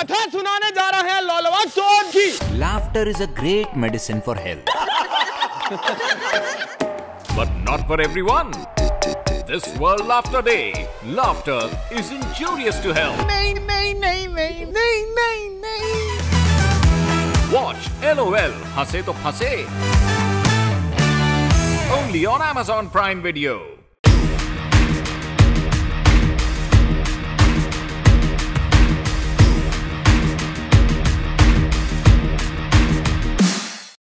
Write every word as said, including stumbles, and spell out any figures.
कथा सुनाने जा रहे हैं लौलवा सोन की। Laughter is a great medicine for health. But not for everyone. This World Laughter Day. Laughter is injurious to health. नहीं नहीं नहीं नहीं नहीं नहीं नहीं। Watch LOL हंसे तो फंसे. Only on Amazon Prime Video.